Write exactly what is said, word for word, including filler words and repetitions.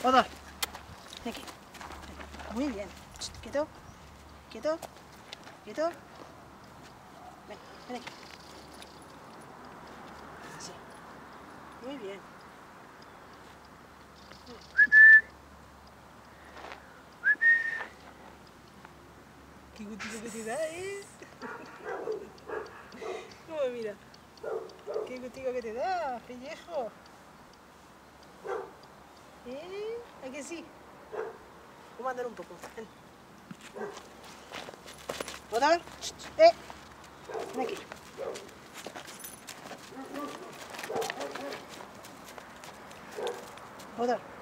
Odor. Ven aquí. Muy bien. Quieto. Quieto. Quieto. Ven, ven aquí. Sí. Muy bien. Qué gustito que te da, ¿eh? ¿Cómo mira? Qué gustito que te da, pellejo. ¿Eh? ¿A que sí? Vamos a andar un poco. Ven. ¿Odor? ¡Eh! Ven aquí. Odor.